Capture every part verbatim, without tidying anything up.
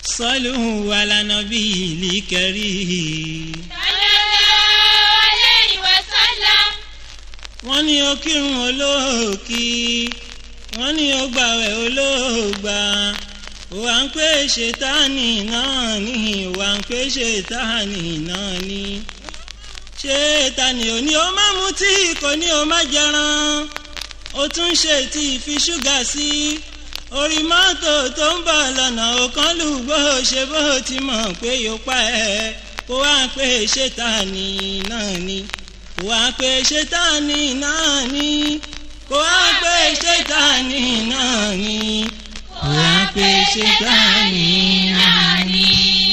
صلوا على نبي الكريم sallallahu alayhi wa sallam. wọ́n ní ó kírun olóòkì wọ́n ní ó gbàwẹ̀ olóògbà wà ń pè ṣètánì náà ní wà ń pè ṣètánì náà ní ṣètánì ò ní ó má mutí kò ní ó má jẹran ó tún ṣe tí fi ṣúgà sí orí mọ́tò tó ń bọ̀ lọ́nà òkan lùgbò ṣe bó ti mọ̀ pé yóò pa ẹ́ kó wá pé ṣètánì náà ní kó wá pé ṣètánì náà ní kó wá pé ṣètánì náà ní kó wá pé ṣètánì náà ní.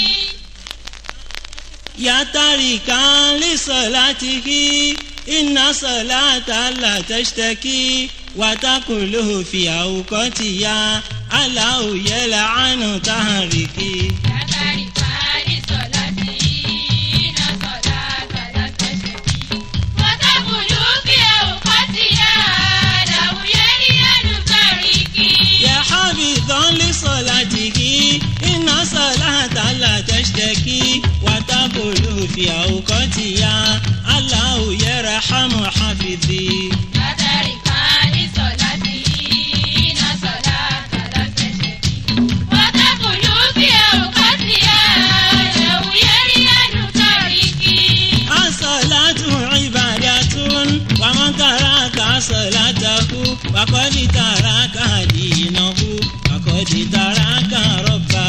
yàtàrí kan lè sọ láti kí iná sọ látàlá tẹ́sítẹ́kì wàtàkùlù fi àwùkọ́ ti ya aláwòyẹ làánú tàríkì. yàtàrí pàálí sọ̀láti iná sọ̀lá tàlá tẹ̀sẹ̀kì. wọ́tàkùlù fi àwùkọ́ ti yá aláwòyẹ làánú tàríkì. يا حافظا لصلاتك إن صلاة لا تشتكي وتقول في أوقاتها الله يرحم حافظي. yàtàrí pàálí sọ̀láti iná sọ̀lá tàlá tẹ̀sẹ̀kì. wọ́tàkùlù fi àwùkọ́ ti yá aláwòyẹ làánú tàríkì. الصلاة عبادة ومن ترك صلاته فقد ترك دينه فقد ترك ربه.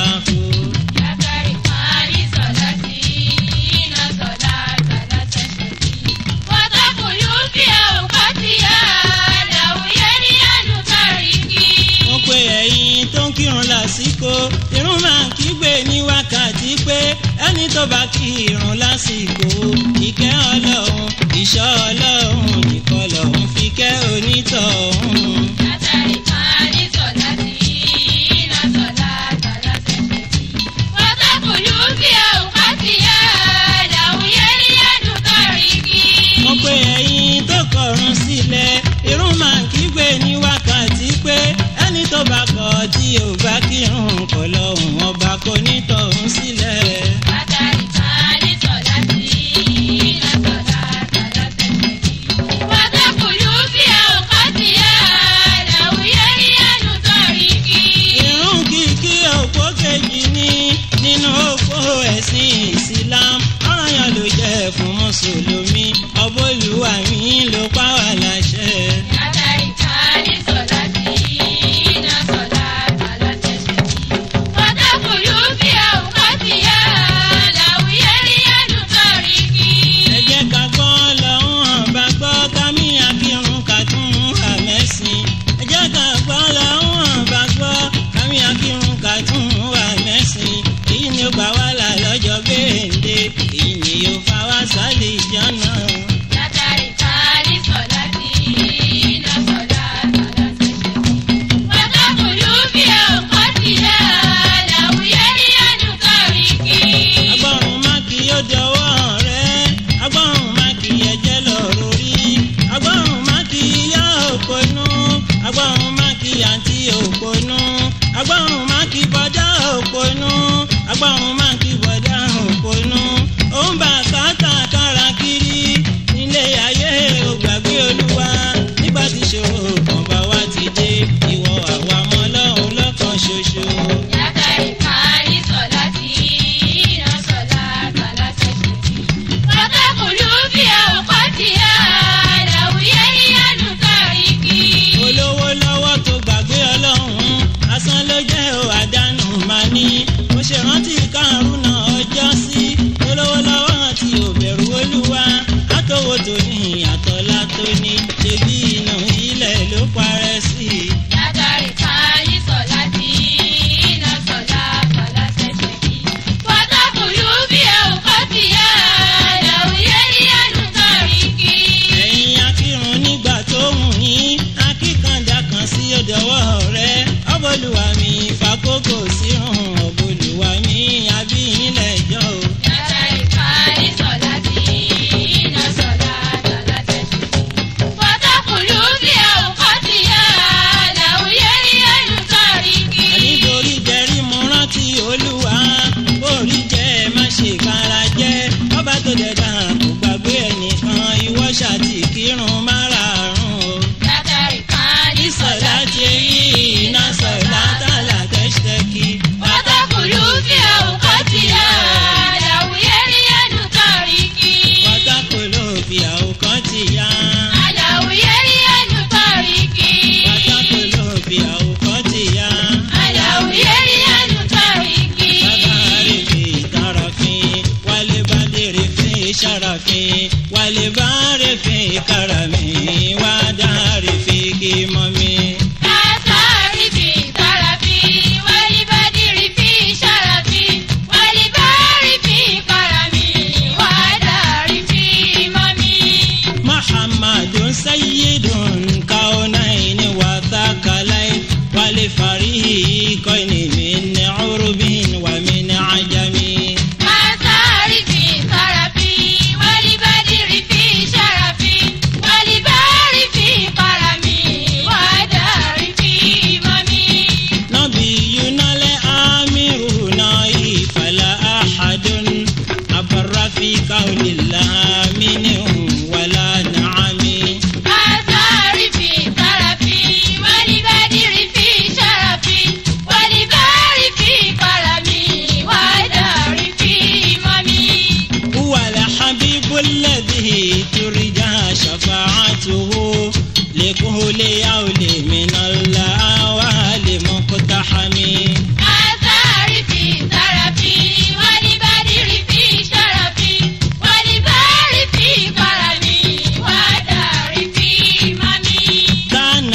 yàtàrí pàálí sọ̀láti iná sọ̀lá tàlá tẹ̀sẹ̀kì. wọ́tàkùlù fi àwùkọ́ ti yá aláwòyẹ làánú tàríkì. mo pe ẹ̀yin tó ń kírun lásìkò irun máa ń kígbe ní wákàtí pé ẹni tó bá kírun lásìkò ìkẹ́ ọlọ́run ìṣọ́ ọlọ́run nìkan lọ́run fi kẹ́ onítọ̀hún. yàtàrí pàálí sọ̀láti iná sọ̀lá tàlá tẹ̀sẹ̀kì. wọ́tàkùlù fi àwùkọ́ ti yá aláwòyẹ làánú tàríkì. mo pe ẹ̀yin tó kọ̀run sílẹ̀ irun máa ń kígbe ní wákàtí pé ẹni tó bá kọ̀ tí ò bá kírun kọ̀ lọ́hùn ọba kò ní tọ̀hún sílẹ̀. yàtàrí pàálí sọ̀láti iná sọ̀lá tàlá tẹ̀sẹ̀kì. wọ́tàkùlù fi àwùkọ́ ti yá aláwòyẹ làánú tàríkì. irun kíkí òpó kejì ní nínú òpó ẹ̀sìn Islam ọ̀ranyàn ló jẹ́ fún mùsùlùmí ọbọ̀lùwà mi ló pa wá láṣẹ. yàtàrí pàálí sọ̀láti iná sọ̀lá tàlá tẹ̀sẹ̀kì. wọ́tàkùlù fi àwùkọ́ ti yá aláwòyẹ làánú tàríkì. ẹ jẹ́ ká gbọ́ lọ́hùn ọba gbọ́ kámi akírun ká tún hà mẹ́sìn. ẹ jẹ́ ká gbọ́ lọ́hùn ọba gbọ́ kámi akírun ká tún hà mẹ́sìn. èyí ni ó gbà wá là lọ́jọ́ gbéǹde èyí ni yóò fa wá sálì jọ́nà. yàtàrí pàálí sọ̀láti iná sọ̀lá tàlá tẹ̀sẹ̀kì. wọ́tàkùlù fi àwùkọ́ ti yá aláwòyẹ làánú tàríkì. agbọ́run má kí ó dọwọ́ rẹ̀ agbọ́run má kí ẹ̀jẹ̀ lọ́rọ̀ rí agbọ́run má kí ìyá òpónú agbọ́run má kí àǹtí òpónú agbọ́run má kí bọ́dá òpónú agbọ́run má kí bọ́dá òpónú ó ń bá kàtà kára kiri nílé ayé ò gbàgbé olúwa nígbà tí ṣòro kan bá wá ti dé ìwọ àwa mọ́ lọ́hùn lọ́kàn ṣoṣo. yàtàrí pàálí sọ̀láti iná sọ̀lá tàlá tẹ̀sẹ̀kì. wọ́tàkùlù fi àwùkọ́ ti yá aláwòyẹ làánú tàríkì. olówó lọ́wọ́ tó gbàgbé ọlọ́run asán ló jẹ́ ò àdánù máa ní mo ṣe rántí karùn-ún ومن عجم عصارف طرف والبدر في شرف والبار في قرم ودار في إمم نبينا الآمر ناي فلا أحد أبر في قول الله منه ولا نعم عصارف طرف والبدر في شرف والبار في قرم ودار في إمم هو الحبيب الذي ترجى شفاعته لكل يول من الأوال مقتحم عصارف طرف والبدر في شرف والبار في قرم ودار في إمم كان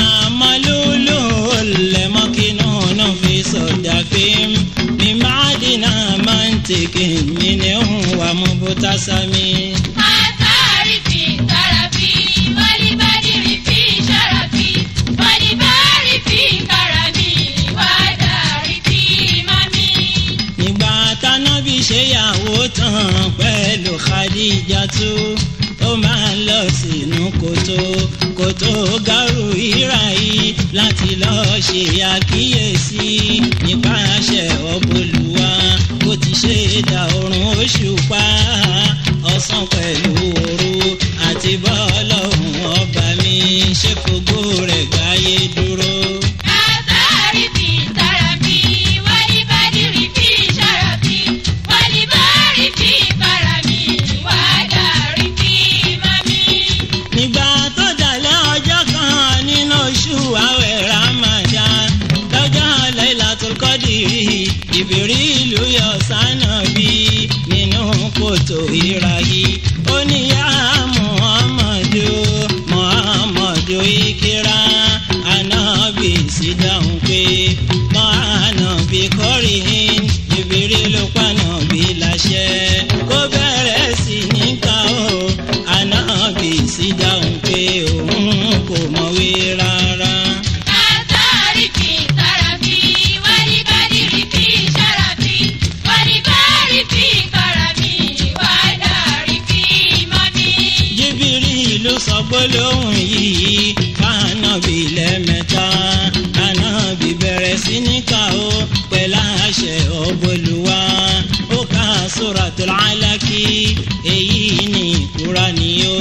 ملوله المكنون في صدف من معدنا منطق منه ومبتسم عصارف طرف والبدر في شرف والبار في قرم ودار في إمم nígbà tánábì ṣèyàwó tán pẹ̀lú Khadijatu ó máa ń lọ sínú kòtò kòtò Garu Hira yìí láti lọ ṣe àkíyèsí nípasẹ̀ Ọbọ̀lúwa bó ti ṣe dá oòrùn òṣùpá ọ̀sán pẹ̀lú òru àti bọ́ọ̀lọ́hún ọba mi ṣe fògo rẹ̀ gbáyé dúró. عصارف طرف والبدر في شرف والبار في قرم ودار في إمم nígbà tó dalẹ̀ ọjọ́ kan nínú oṣù àwẹ̀ Ramadan lọ́jọ́ Laylatul Qadri Jibrilu yọ s'Ànábì nínú kòtò Hira yìí ó ní yá Muhammadu Muhammadu ìkírà Ànábì sì dáhùn pé mọ́ Ànábì kọ́rin Jibrilu pànábì láṣẹ kó bẹ̀rẹ̀ sí ní ká o Ànábì sì dáhùn pé òun kò mọ̀wé rárá. عصارف طرف والبدر في شرف والبار في قرم ودار في إمم Jibrilu sọ gbólóhùn yìí f'Ànábì lẹ́ẹ̀mẹ́ta Ànábì bẹ̀rẹ̀ sí ní ká o pẹ̀lú àṣẹ Ọbọ̀lúwa ó ka Suratul Alaq èyí ní Kùránì o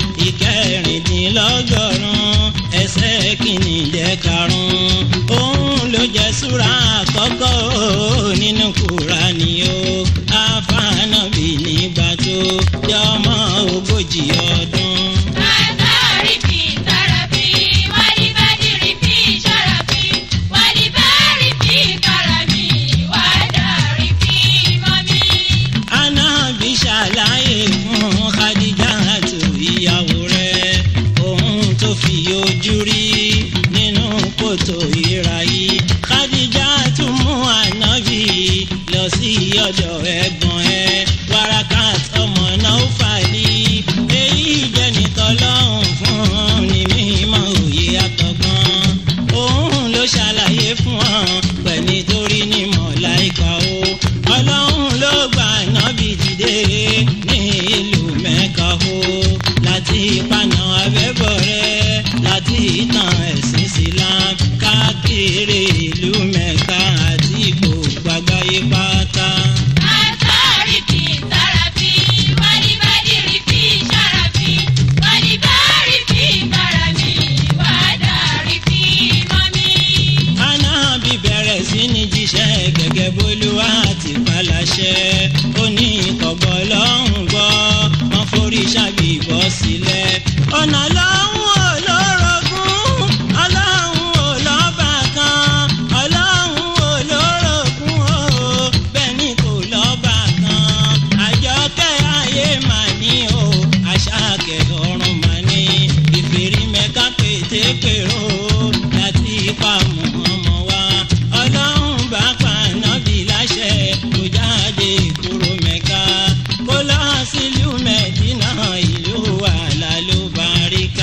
ìkẹrìndínlọ́gọ́rùn-ún ẹsẹ̀ kìíní-dẹ́karùn-ún òun ló jẹ́ súra àkọ́kọ́ nínú Kùránì o àf'Ànábì nígbà tó jẹ́ ọmọ ogójì ọdún. عصارف طرف والبدر في شرف والبار في قرم ودار في إمم Ànábì ṣàlàyé fún Khadijatu ìyàwó rẹ̀ ohun tó fi ojú rí nínú kòtò Hira yìí. Khadijatu mú Ànábì lọ sí ọ̀dọ̀ ẹ̀gbọ́n ẹ̀ Warakat ọmọ Naufali èyí jẹ́ nítọ́lọ́hún fún ní mímọ̀ òye àtọ̀gbọ́n òun ló ṣàlàyé fún wọn pẹ̀ nítorí ní mọ̀láìka o Ọlọ́run ló gba Ànábì dìde ní ìlú Mẹ́kà o láti paná abẹ́bọ̀rẹ́ láti tàn ẹ̀sìn Islam káàkiri ìlú Mẹ́kà àti gbogbo àgbáyé pátá. عصارف طرف والبدر في شرف والبار في قرم ودار في إمم Ànábì bẹ̀rẹ̀ sí ní jíṣẹ́ gẹ́gẹ́ b'Olúwa ti paláṣẹ ó ní kọ̀gbọ́ lọ́hùn gbọ́ wọ́n forí ṣàbíbọ̀ sílẹ̀ ọ̀nà lọ́hùn olórogún Ọlọ́hun ò lọ́ba kan Ọlọ́hun ò lórogún o bẹ́ẹ̀ ni kò lọ́ba kan Àjọkẹ́ ayé mà ní o Àṣàkẹ́ ọ̀run mà ní ìfèrí Mẹ́kà pétékèrò láti pa mọ́ ọmọ wa Ọlọ́run bá pa Ànábì láṣẹ kó jáde kúrò Mẹ́kà kó lọ sílùú Mẹ́dínà ìlú àlàlùbáríkà.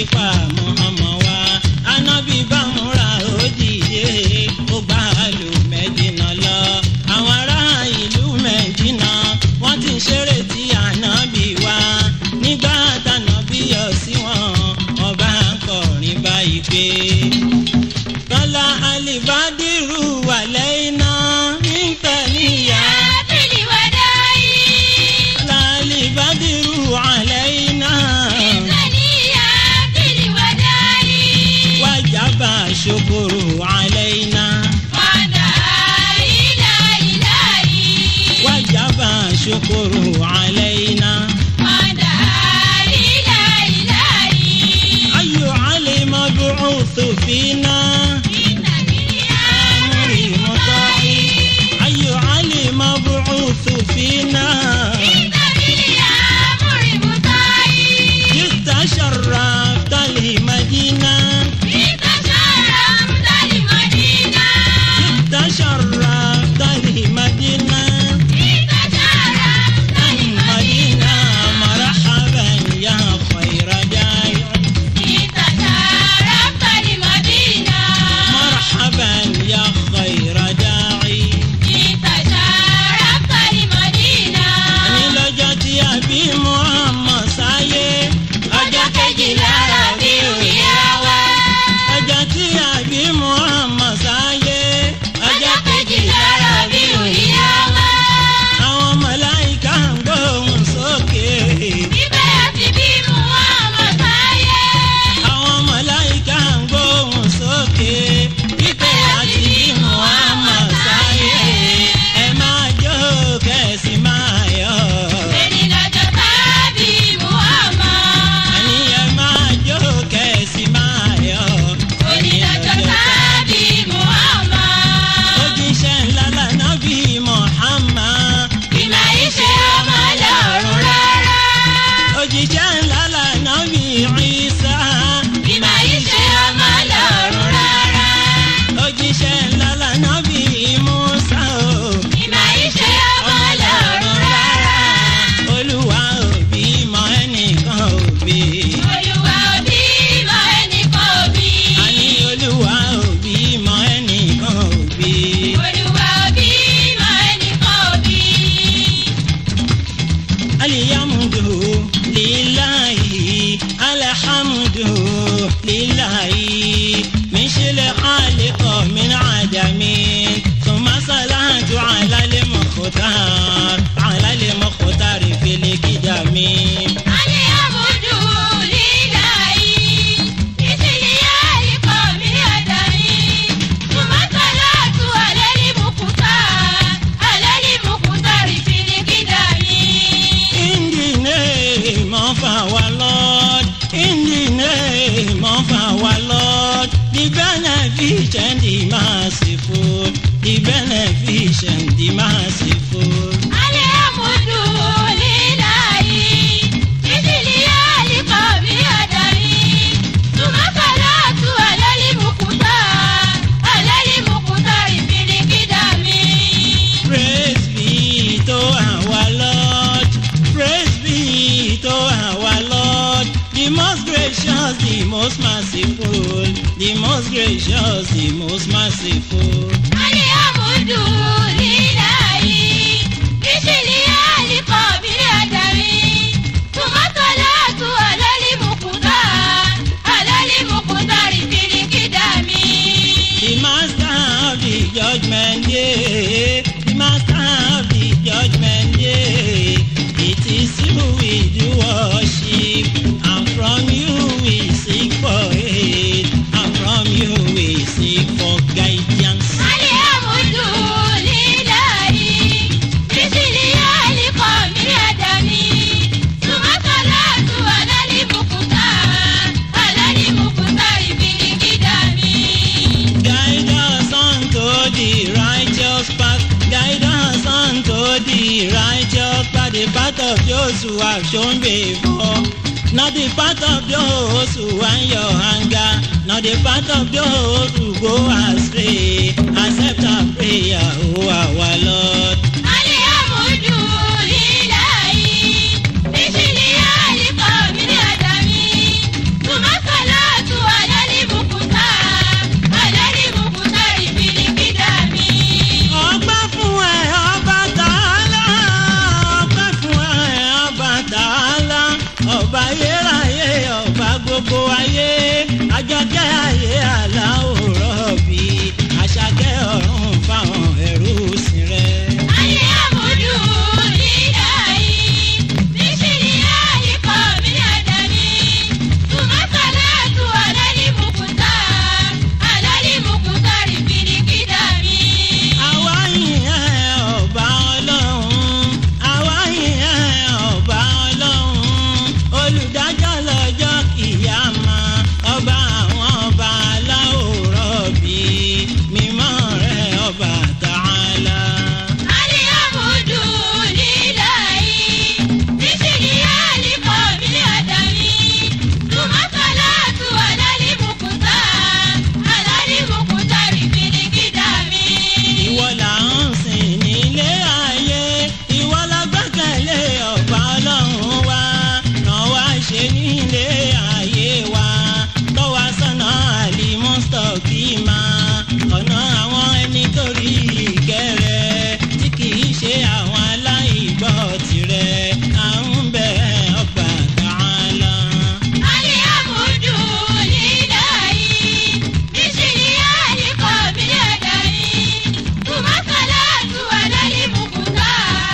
pa Muhammad wá anábì bá múra ó dìde ó gbà lù Mẹ́dínà lọ àwọn ará ìlú Mẹ́dínà wọ́n ti ń ṣeré tí ànábì wá nígbà tànábì yọ sí wọn ọba ń kọrin báyìí pé tọ́lá alibadiru wà lẹ́yìn náà nífẹ̀ níyà. tọ́lá alibadiru wà lẹ́yìn náà. wájàbà ṣokòrò àlẹ́yìnà. wájàbà ṣokòrò àlẹ́yìnà. ayò alẹ́ mab'uth fina. ayò alẹ́ mab'uth fina. استشرفت المدينة استشرفت المدينة المدينة مرحبا يا خير داعي مرحبا يا خير داعي أنا لجأت يا أبي محمد سايي ọjọ́ kejìlá Rabiul Awwal ọjọ́ tí àbí Muhammad sáyé ọjọ́ kejìlá Rabiul Awwal àwọn màláíkà ń gbóhùn sókè. ibẹ̀ àti bí Muhammad sáyé. àwọn màláíkà ń gbóhùn sókè. ibẹ̀ àti bí Muhammad sáyé. ẹ máa jó kẹ́sì máa yọ̀. òjíṣẹ́ ńlá l'Ànábì Ìsá. ìmọ̀ ìṣe ọmọ lọ́rùn rárá. òjíṣẹ́ ńlá l'Ànábì Mùsá o. ìmọ̀ ìṣe ọmọ lọ́rùn rárá. Olúwa ò bímọ ẹnìkan ò bí. Olúwa ò bímọ ẹnìkan ò bí. àní Olúwa ò bímọ ẹnìkan ò bí. Olúwa ò bímọ ẹnìkan ò bí. aliyamudu lillahi alhamdu lillahi min shil khaliqa min adamin thumma salatu ala al-mukhtar ala al-mukhtar fil qidami. aliyamudu lillahi ìsìlíyàlì kọ́ mi àdáni thumma salatu ala al-mukhtar ala al-mukhtar fil qidami. In the name of our Lord, in the name of our Lord, the beneficent, the merciful, the beneficent, the merciful. aliyamudu lillahi ìsìlíyàlì kọ́ mi àdáni thumma salatu ala al-mukhtar ala al-mukhtar fil qidami. Praise be to our Lord, praise be to our Lord, the most gracious, the most merciful, the most gracious, the most merciful. aliyamudu lillahi ìsìlíyàlì kọ́ mi àdáni thumma salatu ala al-mukhtar ala al-mukhtar fil qidami. The master of the judgment day, the master of the judgment day, it is you we do worship, and from you we seek for aid, and from you we seek for guidance. aliyamudu lillahi ìsìlíyàlì kọ́ mi àdáni thumma salatu ala al-mukhtar ala al-mukhtar fil qidami. Guide us unto the righteous path, guide us unto the righteous path, the path of those who have shown before, not the path of those who want your anger, not the path of those who go astray. Accept our prayer, O our Lord. aliyamudu lillahi ìsìlíyàlì kọ́ mi àdáni thumma salatu ọba ayérayé ọba gbogbo ayé àjọkẹ́ ayé aláwòrán bí àṣàkẹ́ ọ̀run fáwọn ẹrú sìn rẹ̀. ayé àmúdù nílà yìí níṣìírí àyíkọ́ mi àdáni tùmọ̀tàlá tù àlálì mùkútà àlálì mùkútà rìbìrì kìdá mi. àwa yìn ẹ́ ọba ọlọ́run àwa yìn ẹ́ ọba ọlọ́run olùdájọ́ lọ́jọ́ kìyàmá ọba àwọn ọba aláwòrán bí mímọ́ rẹ̀ ọba tààlà. ayé àmúdù nílà yìí níṣìírí àyíkọ́ mi àdáni tùmọ̀tàlá tù àlálì mùkútà àlálì mùkútà rìbìrì kìdá mi. ìwọ là ń sìn nílé ayé ìwọ la gbẹ́kẹ̀lé ọba ọlọ́run wa ràn wá ṣe nílé ayé wa tọ́ wa sọ́nà àlìmọ́sítọ́kìmá ọ̀nà àwọn ẹni tó rí ìkẹrẹ tí kì í ṣe àwọn aláìgbọ́ tirẹ̀ à ń bẹ̀ ọba tààlà. ayé àmúdù nílà yìí níṣìírí àyíkọ́ mi àdáni tùmọ̀tàlá tù àlálì mùkútà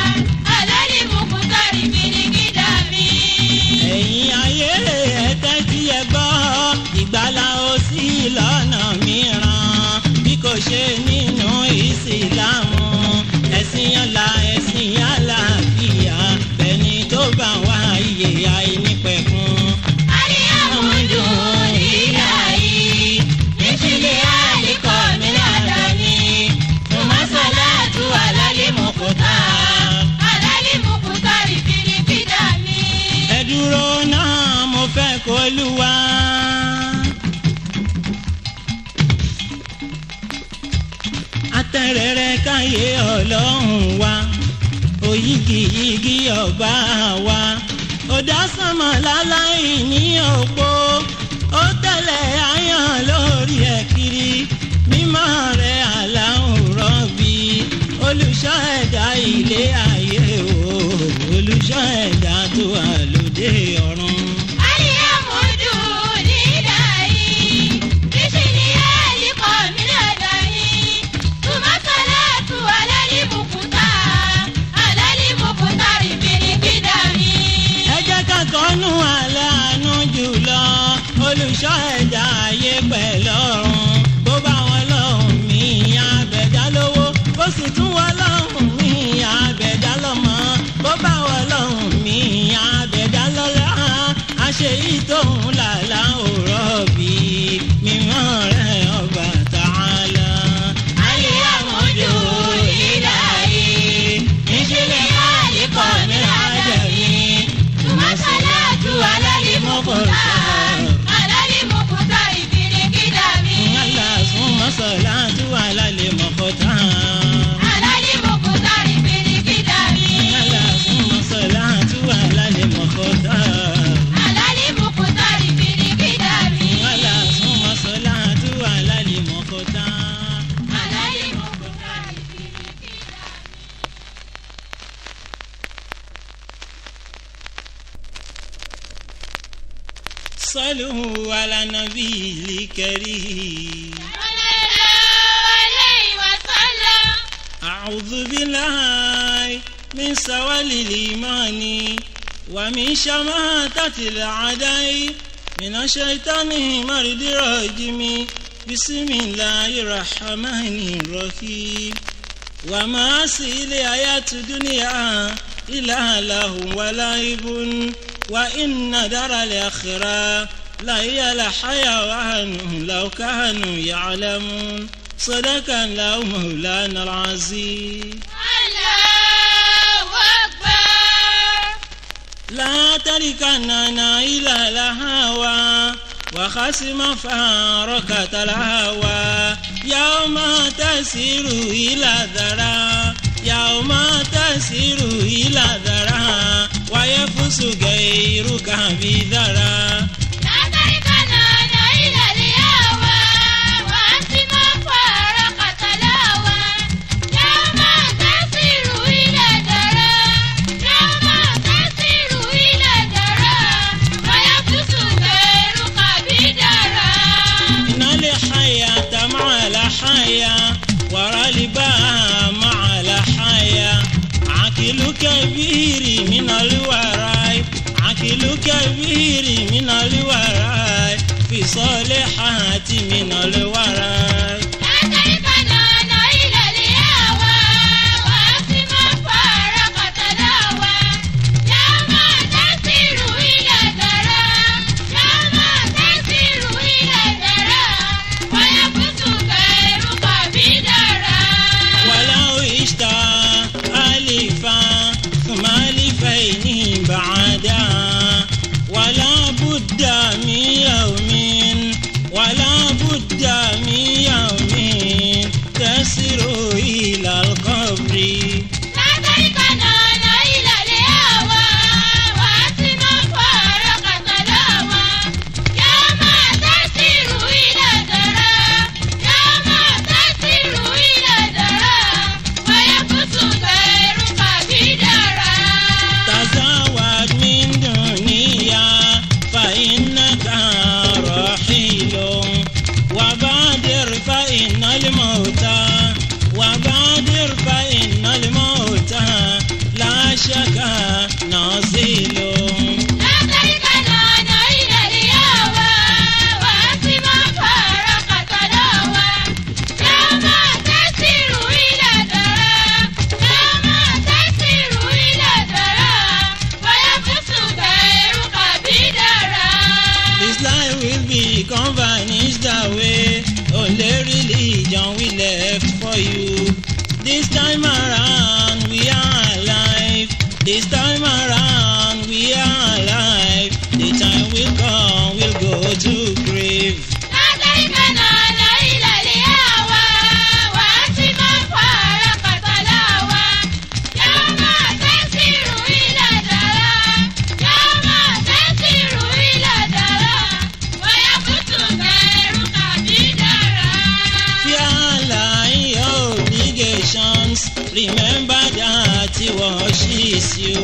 àlálì mùkútà rìbìrì kìdá mi. ẹ̀yin ayé ẹ tẹ́tí ẹ gbọ́ ìgbàlà ó sí lọ́nà mìíràn bí kò ṣe nínú ìsìlámù ẹ̀sìn ọ̀la ẹ̀sìn àlàáfíà bẹ́ni tó bá wá iye àìnípẹ̀kun. ayé àmúdù nílà yìí níṣìírí àyíkọ́ mi àdáni tùmọ̀tàlá tù àlálì mùkútà àlálì mùkútà rìbìrì kìdá mi. ẹ dúró náà mo fẹ́ kó lúwa. atẹ́rẹrẹ káyé ọlọ́run wa òyìgìyìgì ọba wa ó dá sánmọ̀ láláì ní òpó ó tẹ̀lé àyàn lórí ẹ̀ kiri mímọ́ rẹ̀ aláwòrán bí olùṣọ́ ẹ̀dá ilé ayé o olùṣọ́ ẹ̀dá tó wà lóde ọ̀run. ayé àmúdù nílà yìí níṣìírí àyíkọ́ mi àdáni tùmọ̀tàlá tù àlálì mùkútà àlálì mùkútà rìbìrì kìdá mi. ẹ jẹ́ ká kọ́nú aláàánú jùlọ olùṣọ́ ẹ̀dá ayé pẹ̀lú ọ̀run bó bá wọn lọ́hùn mí àbẹ̀dá lówó bó sì tún wọn lọ́hùn mí àbẹ̀dá lọ́mọ bó bá wọn lọ́hùn mí àbẹ̀dá lọ́lá àṣẹ ìtòhùn làlá òrọ̀ bí mímọ́ rẹ̀ ọba tààlà. ayé àmúdù nílà yìí níṣìírí àyíkọ́ mi àdáni tùmọ̀tàlá tù àlálì mùkútà àlálì mùkútà rìbìrì kìdá mi. Allah summa salatu ala al-muqta. àlálì mùkútà rìbìrì kìdá mi. Allah summa salatu ala al-muqta. àlálì mùkútà rìbìrì kìdá mi. Allah summa salatu ala al-muqta. àlálì mùkútà rìbìrì kìdá mi. Sallu ala nabiyil karim. sallallahu alayhi wa sallam. A'udhu billahi min sawalil imani wa min shamatatil a'dai minash shaitani maridi rajimi bismillahir rahmanir rahim wa ma asil ayatud dunya illa lahun wa laibun wa inna daral akhirah la hiya al hayawan law kanu ya'lamun صدق الله مولانا العظيم. Allahu Akbar. لا تركننا إلى الهوى وخصم فارقة الهوى يوم تسير إلى ذرى يوم تسير إلى ذرى ويفوز غيرك بذرى. الكبير من الورى في صالحات من الورى ولا بد من يوم ولا بد من يوم تسير إلى القبر لا تركنان إلى الهوى واسم فارق تلاوى يا ما تسير إلى الدرى يا ما تسير إلى الدرى ويقص غيرك بدرى تزود من دنيا فإنك رحيل وبادر فإن الموت وبادر فإن الموت لا شك نازل لا تركنان إلى الهوى واسم فارق تلاوى يا ما تسير إلى الدرى يا ما تسير إلى الدرى ويقص غيرك بدرى This life will become vanished away. Only religion we left for you. This time around we are alive. This time around we are alive. The time will come, we'll go to grave. لا تركنان إلى الهوى واسم فارق تلاوى يا ما تسير إلى الدرى يا ما تسير إلى الدرى ويقص غيرك بدرى Fear in your obligations. Remember that he washes you.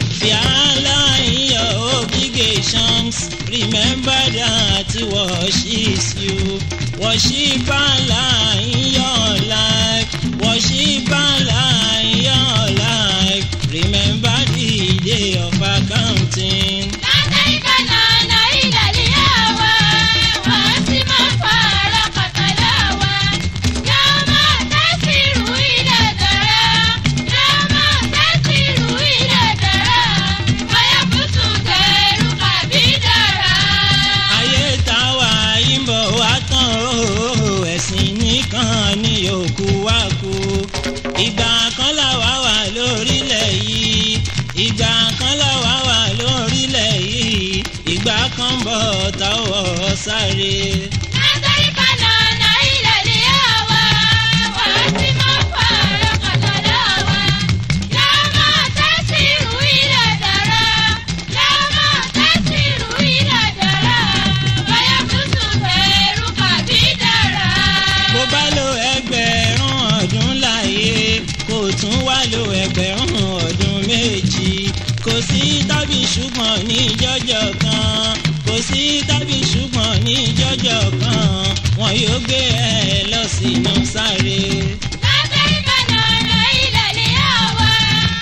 Fear in your obligations. Remember that he washes you. Worship Allah in your life. Worship Allah in your life. Remember the day of accounting. لا تركنان إلى الهوى واسم فارق تلاوى يا ما تسير إلى الدرى يا ما تسير إلى الدرى ويقص غيرك بدرى Ayé táwa yìí ń bọ̀ wá tán o, ẹ̀sìn nìkan ni òkú wá kú. Ìgbà kan làwa wà lórílẹ̀ yìí, ìgbà kan làwa wà lórílẹ̀ yìí, ìgbà kan bọ̀ táwọ̀ sáré. لا تركنان إلى الهوى واسم فارق تلاوى يا ما تسير إلى الدرى يا ما تسير إلى الدرى ويقص غيرك بدرى Bó bá lo ẹgbẹ̀rún ọdún láyé, kò tún wá lo ẹgbẹ̀rún ọdún méjì. Kò sí tàbí ṣùgbọ́n ní jọ́jọ́ kan, kò sí tàbí ṣùgbọ́n ní jọ́jọ́ kan, wọn yóò gbé ẹ lọ sínú sáré. لا تركنان إلى الهوى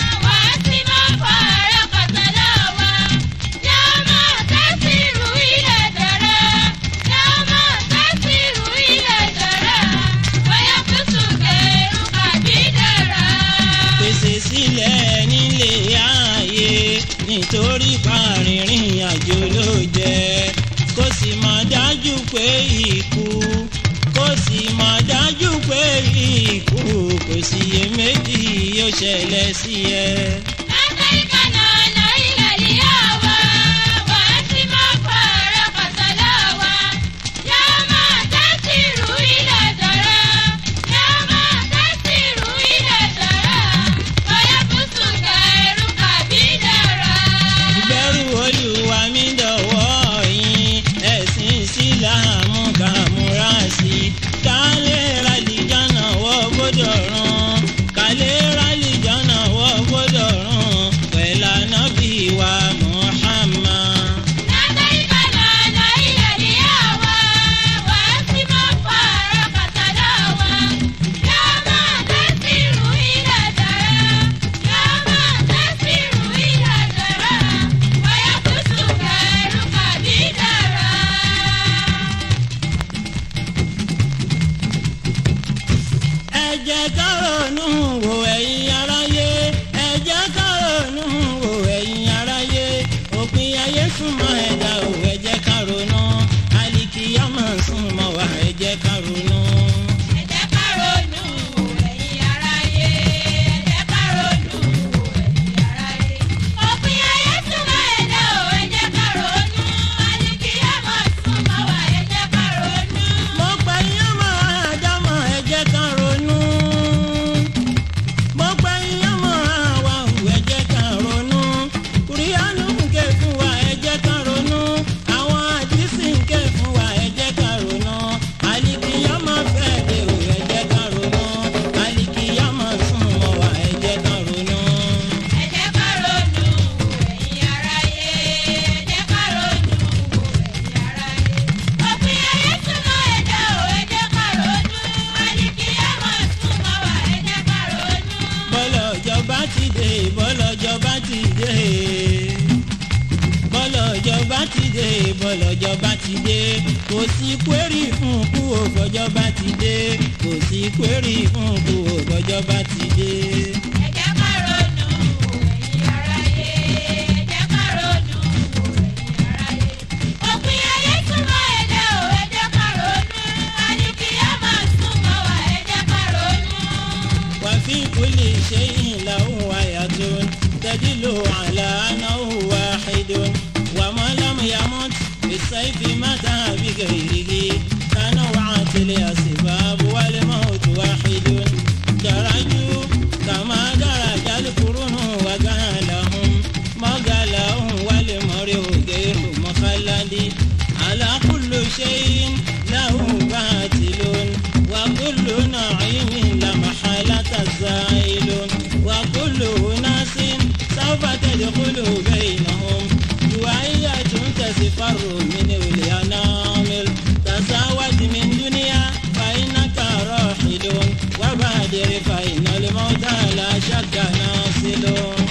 واسم فارق تلاوى يا ما تسير إلى الدرى يا ما تسير إلى الدرى ويقص غيرك بدرى Pèsè sílẹ̀ nílé ayé nítorí parìnrìn àjò ló jẹ́. Kó sì mọ̀ dájú pé ikú, kó sì mọ̀ dájú pé ikú kò sí iyèméjì yóò ṣẹlẹ̀ sí ẹ. لا تركنان إلى الهوى واسم فارق تلاوى يا ما تسير إلى الدرى يا ما تسير إلى الدرى ويقص غيرك بدرى Ìbẹ̀rù Olúwa mi dọ̀wọ́ yín, ẹ̀sìn Ìsìlámù ká múra sí. Ká lè ràlìjánà wọ gbọ́dọ̀ rán, ká lè ràlìjánà wọ gbọ́dọ̀ rán. ti dé bọ́lọ́jọ́ bá ti dé bọ́lọ́jọ́ bá ti dé kò sí kwérì fún kú o bọ́jọ́ bá ti dé kò sí kwérì fún kú o bọ́jọ́ bá ti dé. ẹ jẹ́ ká ronú ẹ̀yin aráyé ẹ jẹ́ ká ronú ẹ̀yin aráyé òpin ayé túmọ̀ ẹ̀dá o ẹ jẹ́ ká ronú àníkíyàmá túmọ̀ wá ẹ jẹ́ ká ronú. وفي كل شيء له آية تدل على أنه واحد وما لم يمت بالسيف مات بغيره كنوعة الأسباب والموت واحد درجوا كما درج القرون وقالهم ما قالهم والمرء غير مخلد على كل شيء له باطل وكل نعيم لا محالة زائل وكل ناس سوف تدخل بينهم جوعية تسفر من الينامل تزاود من دنيا فإنك راحل وبادر فإن الموت لا شك ناصل.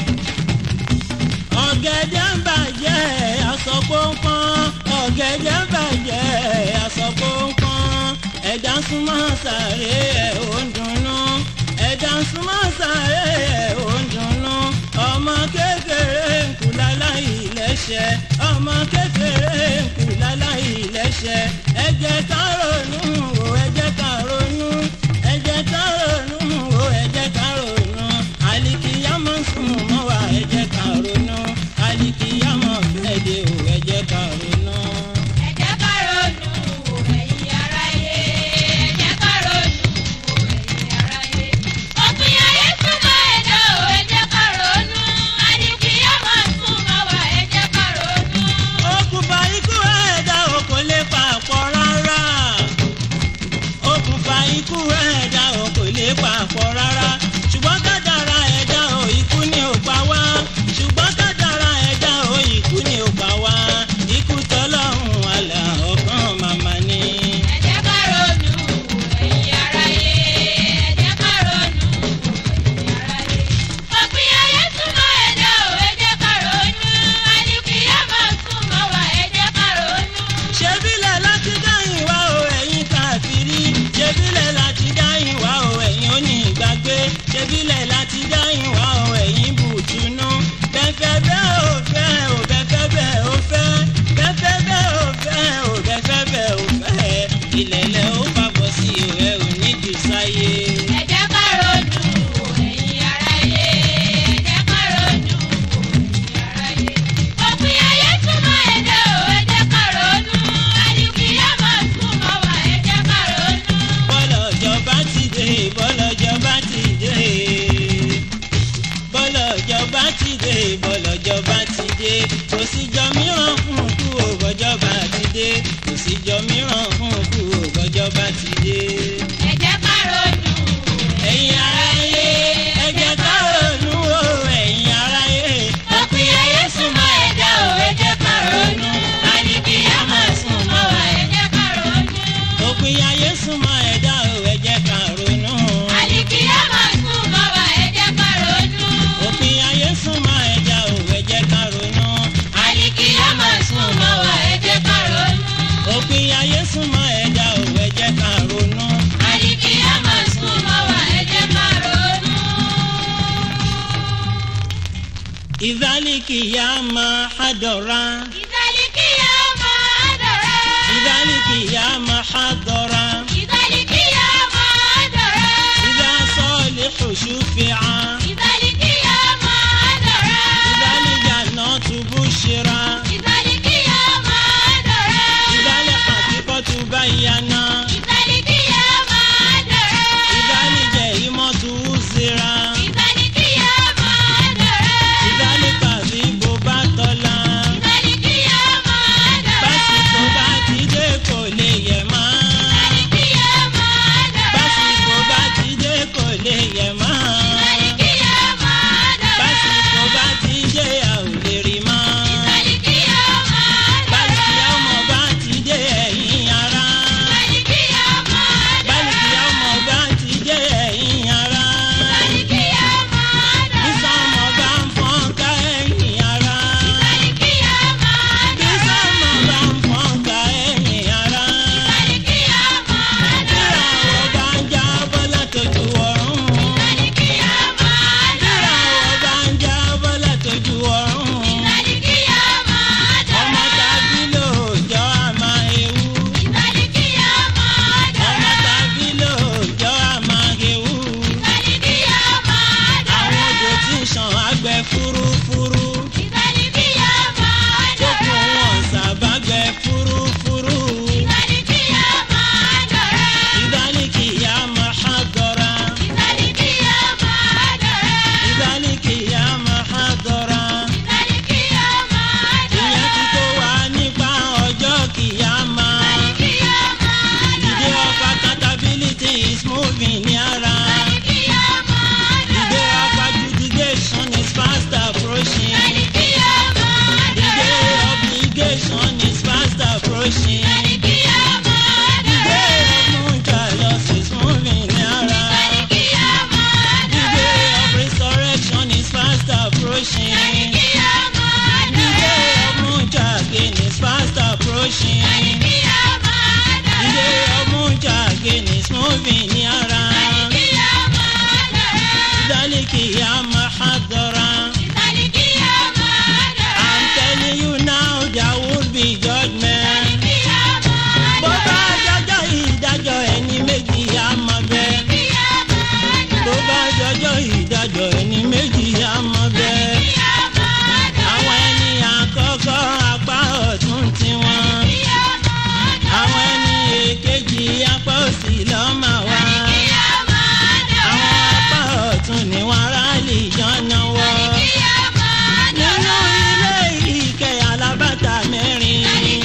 ọ̀gẹ̀dẹ̀ ń bàjẹ́ aṣọ pọ́npọ́n ọ̀gẹ̀dẹ̀ ń bàjẹ́ aṣọ pọ́npọ́n ẹ̀dá ń súnmọ́ sàré ẹ̀ ò ń dunnú ẹ̀dá ń súnmọ́ sàré ẹ̀ ò ń dunnú ọmọ kékeré ń kú láláì lẹ́sẹ̀ ọmọ kékeré ń kú láláì lẹ́sẹ̀ ẹ jẹ́ ká ronú o ẹ jẹ́ ká ronú ẹ jẹ́ ká ronú o ẹ jẹ́ ká ronú àlìkìyámọ̀ sùn mọ́ wa ẹ jẹ́ ká ronú àlìkìyámọ̀ bẹ́ẹ̀dẹ̀ o ẹ jẹ́ ká ronú. ẹ jẹ́ ká ronú ẹ̀yin aráyé ẹ jẹ́ ká ronú ẹ̀yin aráyé òpin ayé túmọ̀ ẹ̀dá o ẹ jẹ́ ká ronú àníkíyàmá túmọ̀ wá ẹ jẹ́ ká ronú. okùnfà ikú ẹ̀dá o kò lè papọ̀ rárá okùnfà ikú ẹ̀dá o kò lè papọ̀ rárá ṣùgbọ́n kádàrá ẹ̀dá o ikú ni ò pa wá ṣùgbọ́n kádàrá ẹ̀dá o ikú ni ò pa wá ikú tọ́lọ́hún àlà ọ̀kan màmá ni. ẹ jẹ́ ká ronú ẹ̀yin aráyé ẹ jẹ́ ká ronú ẹ̀yin aráyé òpin ayé túmọ̀ ẹ̀dá o ẹ jẹ́ ká ronú àníkíyàmá túmọ̀ wá ẹ jẹ́ ká ronú. ṣebílẹ̀ láti dáhìn wá o ẹ̀yin káfírí ṣebílẹ̀ láti dáhìn wá o ẹ̀yin onígbàgbé ṣebílẹ̀ láti dáhìn wá o ẹ̀yin bùtùnú bẹ́fẹ́ bẹ́ẹ̀ ò fẹ́ ò bẹ́fẹ́ bẹ́ẹ̀ ò fẹ́ bẹ́fẹ́ bẹ́ẹ̀ ò fẹ́ ò bẹ́fẹ́ bẹ́ẹ̀ ò fẹ́ ilẹ̀lẹ̀ ó fàbọ̀ sí ẹ ò ní jù sáyé. ẹ jẹ́ ká ronú ẹ̀yin aráyé ẹ jẹ́ ká ronú ẹ̀yin aráyé òpin ayé túmọ̀ ẹ̀dá o ẹ jẹ́ ká ronú àníkíyàmá túmọ̀ wá ẹ jẹ́ ká ronú. bọ́lọ́jọ́ bá ti dé bọ́lọ́jọ́ bá ti dé bọ́lọ́jọ́ bá ti dé bọ́lọ́jọ́ bá ti dé kò síjọ́ mìíràn fún kú o bọ́jọ́ bá ti dé kò síjọ́ mìíràn fún kú o bọ́jọ́ bá ti dé. ẹ jẹ́ ká ronú ẹ̀yin aráyé ẹ jẹ́ ká ronú o ẹ̀yin aráyé òpin ayé súnmọ́ ẹ̀dá o ẹ jẹ́ ká ronú àníkíyàmá súnmọ́ wá ẹ jẹ́ ká ronú. òpin ayé súnmọ́ ẹ̀dá o ẹ jẹ́ ká ronú àníkíyàmá súnmọ́ wá ẹ jẹ́ ká ronú. òpin ayé súnmọ́ ẹ̀dá o ẹ jẹ́ ká ronú àníkíyàmá súnmọ́ wá ẹ jẹ́ ká ronú. òpin ayé súnmọ́ ẹ̀dá o ẹ jẹ́ ká ronú. àníkíyàmá súnmọ́ wá ẹ jẹ́ ká ronú. ìdálìkìyàmá hadọ̀ra ìdálìkíyàmá àdọ̀rà. ìdálìkìyàmá hadọ̀ra ìdálìkíyàmá àdọ̀rà. ìdá sọ́ọ̀lìhù ṣùfìà ìdálìkíyàmá àdọ̀rà. ìdálìjànà tùbú ṣíra ìdálìkíyàmá àdọ̀rà. ìdálìkàkíkọ́tù báyàná ìdálìkíyàmá àdọ̀rà. ìdálìjẹ̀ ìmọ̀tù zira ìdálìkíyàmá àdọ̀rà. ìdálìkàdìbò bá tọ́lá ìdálìkíyàmá approaching. The day of Munja loss is moving nearer. The day of resurrection is fast approaching. The day of Munja again is fast approaching. The day of Munja again is moving nearer. Dalikiyama hadara. I'm telling you now, there will be judgment. Bọ́bá jọjọ́ ìdájọ́ ẹni méjì á mọ̀ bẹ́ẹ̀. Bọ́bá jọjọ́ ìdájọ́ ẹni méjì á mọ̀ bẹ́ẹ̀. Àwọn ẹni àkọ́kọ́ apá ọ̀tún tiwọn. Àwọn ẹni èkejì apá òsì ló máa wá. Àwọn apá ọ̀tún ni wọ́n rálì jọ́nà wọ́. Nínú ilé ìkẹ́ alábàtà mẹ́rin.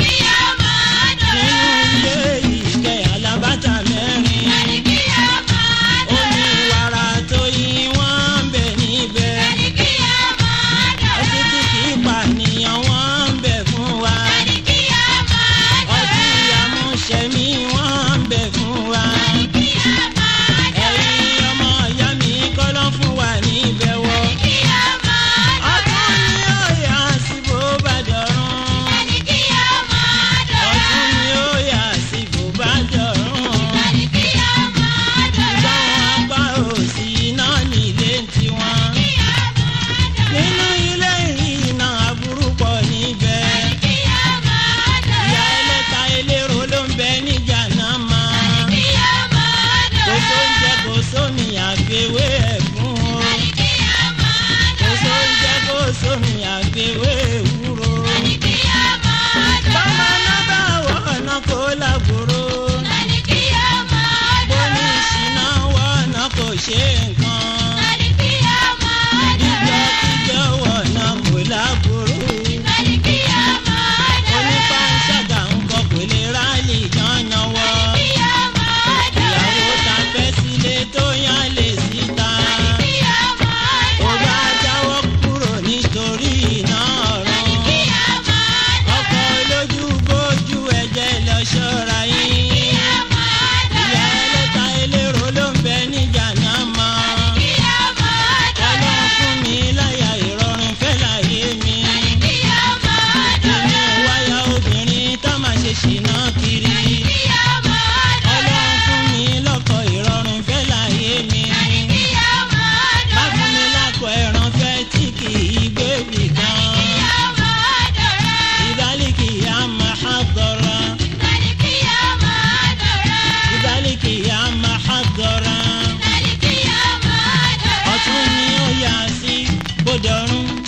Nínú ilé ìkẹ́ alábàtà mẹ́rin. Omi wàrà tó yí wọ́n ń bẹ níbẹ̀. Ọtí tí kì í pànìyàn wọ́n ń bẹ fún wa. Ọtí àmúṣẹmí wọ́n ń bẹ fún wa. Ẹ̀yin ọmọ ìyá mi kọ́ ló fún wa níbẹ̀ wọ́. Ọdún ni ó yà sí bó bá dọ̀run. Ọdún ni ó yà sí bó bá dọ̀run. Ìgbọ́n apá òsì náà nílé tiwọn. Nínú ilé ìrìnà aburú pọ̀ níbẹ̀. Ìyá ẹlẹ́ta elérò ló ń bẹ níjà náà mọ́. Kò sóúnjẹ kò sómi àgbéwé ẹ̀gún o. Kò sóúnjẹ kò sómi àgbéwé ewúro. Bọ́mọ náà bá wọ̀ ọ̀nà kó lágbóró. Bó ní ìṣìná wọ̀ ọ̀nà kò ṣe nǹkan. Ìjọ kíjọ wọ̀ ọ̀nà kò lágbóró. Onípanṣágà ń kọ kò lè rálì jọ́nà wọ́. Ìyàwó ta fẹ́ sílé tó yán lè síta. Ó bá jáwọ́ kúrò nítorí iná ọ̀run. Ọkọ olójú bójú ẹ̀jẹ̀ lọ ṣọ́ra yín. Ìyá ẹlẹ́ta elérò ló ń bẹ níjà náà mọ́. Ọlọ́run fún mi láyà ìrọ̀rùn fẹ́ láyé mi. Èmi ò wáyà obìnrin tá máa ṣe ṣìnà kiri. Ọlọ́run fún mi lọ́kọ ìrọ̀rùn fẹ́ láyé mi. Má fún mi lákọ̀ ẹran fẹ́ tí kì í gbé bì kan. Ìdálikiyama hadara. Ìdálikiyama hadara. Ọ̀tún ni ó yà sí bó dọ̀run.